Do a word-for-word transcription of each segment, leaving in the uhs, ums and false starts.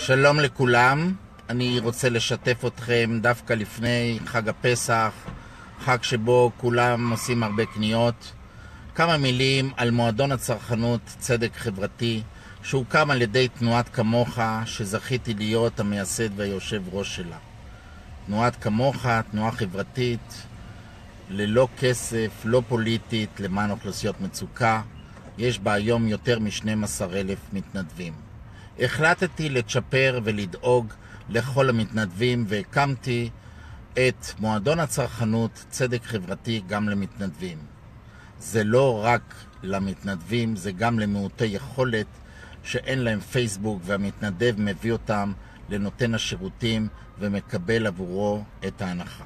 שלום לכולם, אני רוצה לשתף אתכם דווקא לפני חג הפסח, חג שבו כולם עושים הרבה קניות. כמה מילים על מועדון הצרכנות צדק חברתי, שהוקם על ידי תנועת כמוך, שזכיתי להיות המייסד והיושב ראש שלה. תנועת כמוך, תנועה חברתית, ללא כסף, לא פוליטית, למען אוכלוסיות מצוקה. יש בה היום יותר מ-שנים עשר אלף מתנדבים. החלטתי לצ'פר ולדאוג לכל המתנדבים, והקמתי את מועדון הצרכנות צדק חברתי גם למתנדבים. זה לא רק למתנדבים, זה גם למעוטי יכולת שאין להם פייסבוק, והמתנדב מביא אותם לנותן השירותים ומקבל עבורו את ההנחה.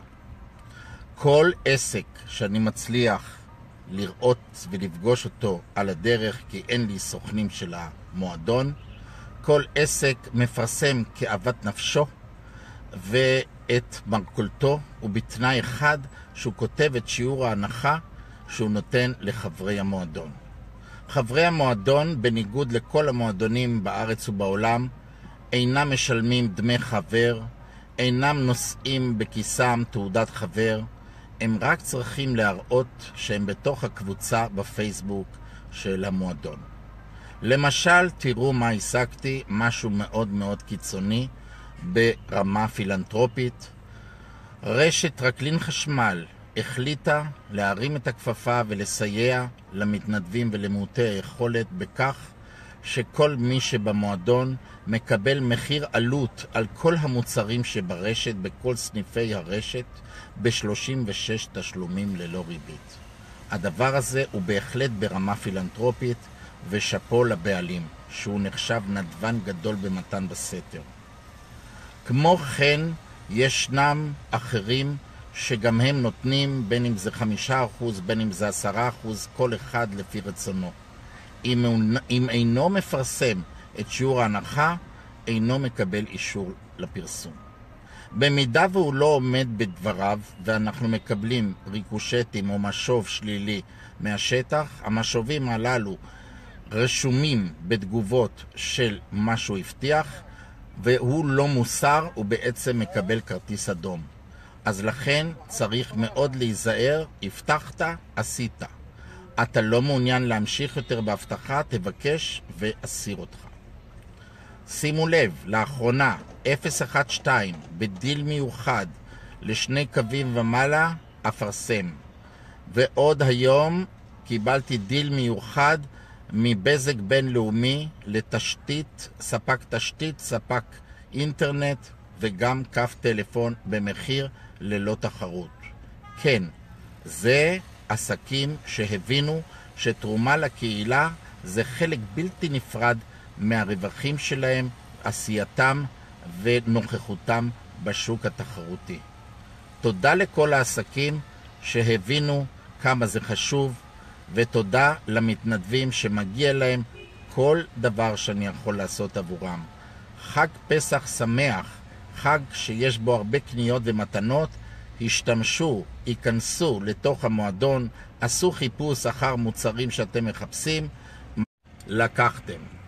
כל עסק שאני מצליח לראות ולפגוש אותו על הדרך, כי אין לי סוכנים של המועדון, כל עסק מפרסם כאוות נפשו ואת מרכולתו, ובתנאי אחד שהוא כותב את שיעור ההנחה שהוא נותן לחברי המועדון. חברי המועדון, בניגוד לכל המועדונים בארץ ובעולם, אינם משלמים דמי חבר, אינם נושאים בכיסם תעודת חבר, הם רק צריכים להראות שהם בתוך הקבוצה בפייסבוק של המועדון. למשל, תראו מה השגתי, משהו מאוד מאוד קיצוני ברמה פילנטרופית. רשת טרקלין חשמל החליטה להרים את הכפפה ולסייע למתנדבים ולמעוטי היכולת בכך שכל מי שבמועדון מקבל מחיר עלות על כל המוצרים שברשת, בכל סניפי הרשת, ב-שלושים ושש תשלומים ללא ריבית. הדבר הזה הוא בהחלט ברמה פילנטרופית, ושפו לבעלים, שהוא נחשב נדבן גדול במתן בסתר. כמו כן, ישנם אחרים שגם הם נותנים, בין אם זה חמישה אחוז, בין אם זה עשרה אחוז, כל אחד לפי רצונו. אם, אם אינו מפרסם את שיעור ההנחה, אינו מקבל אישור לפרסום. במידה והוא לא עומד בדבריו, ואנחנו מקבלים ריקושטים או משוב שלילי מהשטח, המשובים הללו רשומים בתגובות של מה שהוא הבטיח, והוא לא מוסר, הוא בעצם מקבל כרטיס אדום. אז לכן צריך מאוד להיזהר, הבטחת, עשית. אתה לא מעוניין להמשיך יותר בהבטחה, תבקש ואסיר אותך. שימו לב, לאחרונה אפס אחת שתיים בדיל מיוחד לשני קווים ומעלה אפרסם. ועוד היום קיבלתי דיל מיוחד מבזק בינלאומי לתשתית, ספק תשתית, ספק אינטרנט וגם קו טלפון במחיר ללא תחרות. כן, זה עסקים שהבינו שתרומה לקהילה זה חלק בלתי נפרד מהרווחים שלהם, עשייתם ונוכחותם בשוק התחרותי. תודה לכל העסקים שהבינו כמה זה חשוב, ותודה למתנדבים שמגיע להם כל דבר שאני יכול לעשות עבורם. חג פסח שמח, חג שיש בו הרבה קניות ומתנות. השתמשו, ייכנסו לתוך המועדון, עשו חיפוש אחר מוצרים שאתם מחפשים, לקחתם.